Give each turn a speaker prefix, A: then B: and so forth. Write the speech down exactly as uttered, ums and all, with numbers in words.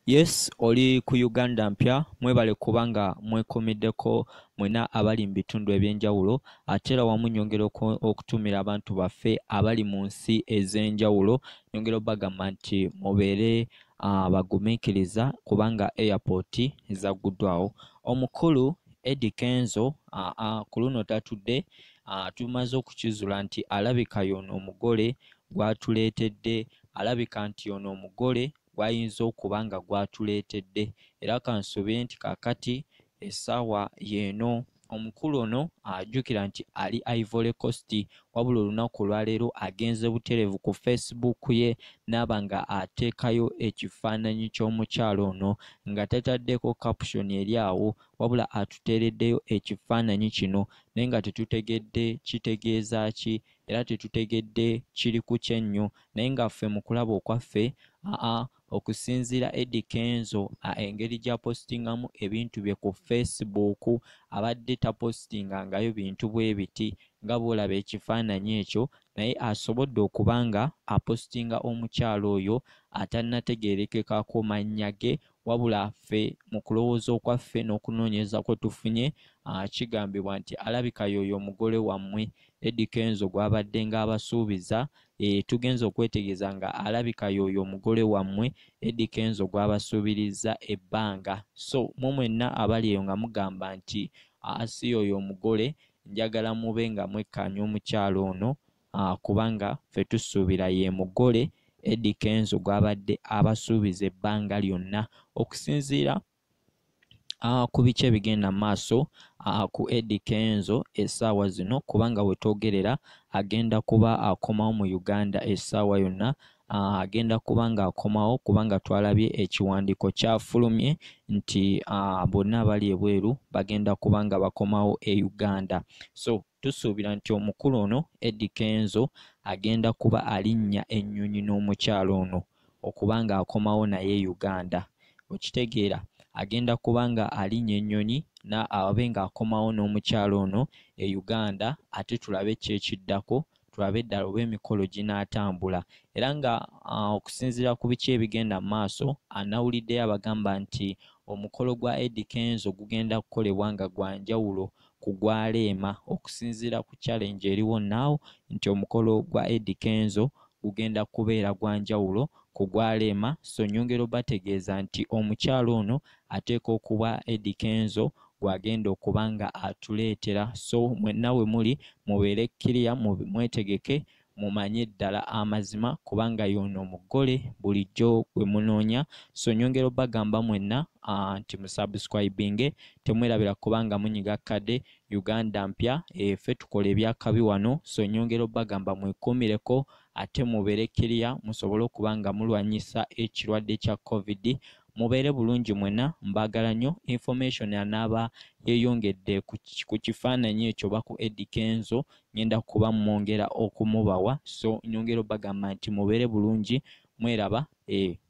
A: Yes, oli ku Uganda mpya mwebale kubanga mwekomeddeko mwena abali mu bitundu ebyenjawulo ate era wamu nyongera okutumira abantu baffe abali mu nsi ez'enjawulo nyongera obagamba nti mubeere uh, bagumiikiriza kubanga airport ezagguddwawo. Omukulu Eddie Kenzo uh, uh, ku luno tatudde uh, tumaze okukizula nti alabika yono omugole gwatuleetedde alabika nti yono omugole gwayinza okuba nga gwatuleetedde era kansuubire nti kaakati essaawa yeeno omukulu ono ajjukira nti ali Ivory Coast wabula olunaku olwaleero agenze butereevu ku Facebook ye n'aba nga ateekayo ekifaananyi ky'omukyalo ono nga tataddeko caption eri awo wabula atuteereddeyo ekifaananyi kino naye nga tetutegedde kitegeeza ki era tetutegedde kiri ku kyennyo naye nga ffe mu kulaba okwaffe aa okusinziira Eddie Kenzo engeri gya postingamu ebintu bye ku Facebook abadde tapostingangayo bintu bwe biti nga bw'olaba ekifaananyi ekyo naye asobodde okubanga apostinga omukyalo oyo atannategeerekekako mannya ge wabula ffe mu kulowooza okwaffe n'okunoonyereza kwe tufunye uh, kigambibwa nti alabika yoyo omugole wammwe Eddie Kenzo gwabadde ng'abasuubiza e, tugenza okwetegeeza nga alabika yoyo omugole wammwe Eddie Kenzo gwabasuubiriza ebbanga. So mu mwenna abali eyo nga mugamba nti asi yoyo omugole njagala mube nga mwekkaanya omukyalo ono uh, kubanga ffe tusuubira ye mugole Eddie Kenzo gwabadde abasuubiza ebbanga lyonna okusinziira uh, ku bice ebigenda maaso uh, ku Eddie Kenzo essaawa zino kubanga wetwogerera agenda kuba akomawo mu Uganda essaawa yonna uh, agenda kuba nga akomawo kubanga twalabye ekiwandiiko kyafulumye nti uh, bonna abali ebweru bagenda kuba nga bakomawo e Uganda. So tusuubira nti omukulu ono Eddie Kenzo agenda kuba alinnya ennyonyi n'omukyalo ono okubanga akomawo naye Uganda. Okitegeera agenda kubanga alinnya ennyonyi na abe nga akomawo n'omukyalo ono e Uganda ate tulabe kyekiddako tulabe ddala oba emikolo ginaatambula era nga uh, okusinziira ku biki ebigenda mu maaso anawuliddeyo abagamba nti omukolo gwa Eddie Kenzo gugenda kukolebwa nga gwa njawulo ku gwa Leema okusinziira ku challenge eriwo naawo nti omukolo gwa Eddie Kenzo gugenda kubeera gwa njawulo ku gwa Leema. So nyongera bategeeza nti omukyalo ono ateeka okuba Eddie Kenzo gwagenda okuba nga atuleetera. So mwenna we muli mubeere kkiriya mwetegeke mumanye ddala amazima kubanga yono omugole bulijjo gwe munoonya. So nyongera bagamba mwenna uh, nti musubscribinge temwerabira kubanga munyiga kade Uganda mpya effe tukola ebyakabi wano. So nyongera bagamba mwekuumireko ate mubeere kkiriya musobole okuba nga mulwanyisa ekirwadde kya COVID. Mubeere bulungi mwenna mbagala nnyo. Information anaaba yeeyongedde ku kifaananyi ekyo ba ku Eddie Kenzo ngenda kuba mwongera okumubawa. So nyongera bagamba nti mubeere bulungi mweraba eh